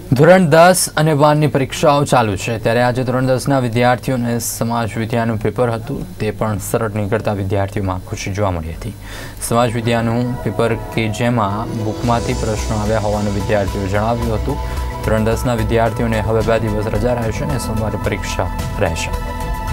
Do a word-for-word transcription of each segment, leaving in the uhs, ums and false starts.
ધોરણ દસ અને બારની પરીક્ષાઓ ચાલુ છે ત્યારે આજે ધોરણ દસના વિદ્યાર્થીઓને સમાજ વિદ્યાનું પેપર હતું તે પણ સરળ નીકળતા વિદ્યાર્થીઓમાં ખુશી જોવા મળી હતી। સમાજ વિદ્યાનું પેપર કે જેમાં બુકમાંથી પ્રશ્નો આવ્યા હોવાનું વિદ્યાર્થીઓએ જણાવ્યું હતું। ધોરણ દસના વિદ્યાર્થીઓને હવે બે દિવસ રજા રહેશે અને સોમવારે પરીક્ષા રહેશે।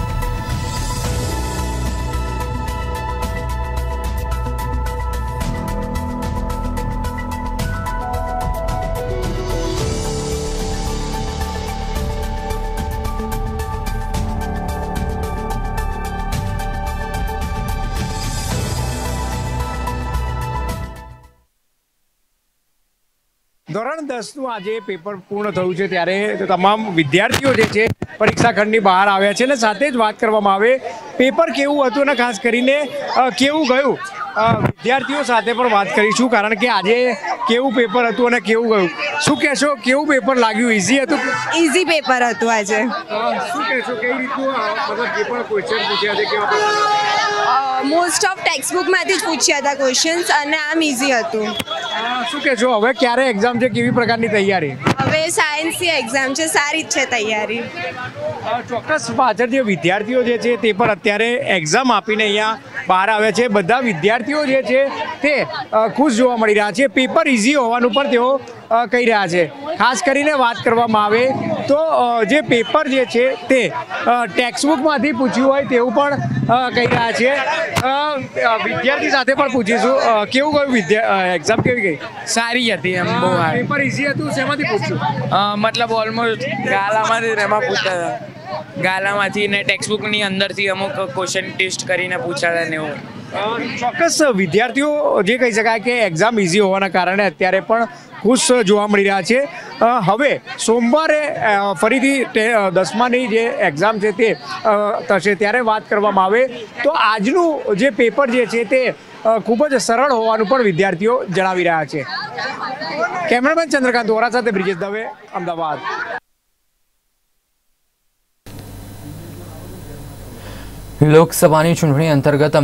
ધોરણ દસનું આજે પેપર પૂર્ણ થયું છે ત્યારે તમામ વિદ્યાર્થીઓ જે છે પરીક્ષા ખંડની બહાર આવ્યા છે અને સાથે જ વાત કરવામાં આવે પેપર કેવું હતું અને ખાસ કરીને કેવું ગયું વિદ્યાર્થીઓ સાથે પણ વાત કરીશું કારણ કે આજે કેવું પેપર હતું અને કેવું ગયું શું કહેશો કેવું પેપર લાગ્યું ઇઝી હતું ઇઝી પેપર હતું આજે શું કહેશો કેવી રીતનું મતલબ જે પણ ક્વેશ્ચન પૂછ્યા છે કેવા મોસ્ટ ઓફ ટેક્સ્ટ બુકમાંથી જ પૂછ્યા હતા ક્વેશ્ચન્સ અને આમ ઇઝી હતું શું કહેશો હવે ક્યારે એક્ઝામ છે કેવી પ્રકારની તૈયારી હવે સાયન્સની એક્ઝામ છે સારી જ છે તૈયારી ચોક્કસ પાછળ જે વિદ્યાર્થીઓ જે છે તે પણ અત્યારે એક્ઝામ આપીને અહીંયા બહાર આવે છે બધા વિદ્યાર્થીઓ જે છે તે ખુશ જોવા મળી રહ્યા છે પેપર ઇઝી હોવાનું પણ તેઓ કહી રહ્યા છે ખાસ કરીને વાત કરવામાં આવે તો જે પેપર જે છે તે ટેક્સ્ટ બુકમાંથી પૂછ્યું હોય તેવું પણ કહી રહ્યા છે વિદ્યાર્થી સાથે પણ પૂછીશું કેવું ગયું વિદ્યા એક્ઝામ કેવી ગઈ સારી હતી એમ બહુ પેપર ઇઝી હતું શેમાંથી પૂછ્યું મતલબ ઓલમોસ્ટ ગાલામાંથી એમાં પૂછતા હતા ગાલામાંથી ને ટેક્સ્ટ બુકની અંદરથી અમુક ક્વેશ્ચન ટેસ્ટ કરીને પૂછાતા ને એવું ચોક્કસ વિદ્યાર્થીઓ જે કહી શકાય કે એક્ઝામ ઇઝી હોવાના કારણે અત્યારે પણ ખુશ જોવા મળી રહ્યા છે હવે સોમવારે ફરીથી દસમાની જે એક્ઝામ છે તે થશે ત્યારે વાત કરવામાં આવે તો આજનું જે પેપર જે છે તે ખૂબ જ સરળ હોવાનું પણ વિદ્યાર્થીઓ જણાવી રહ્યા છે। કેમેરામેન ચંદ્રકાંત વોરા સાથે બ્રિજેશ દવે, અમદાવાદ। લોકસભાની ચૂંટણી અંતર્ગત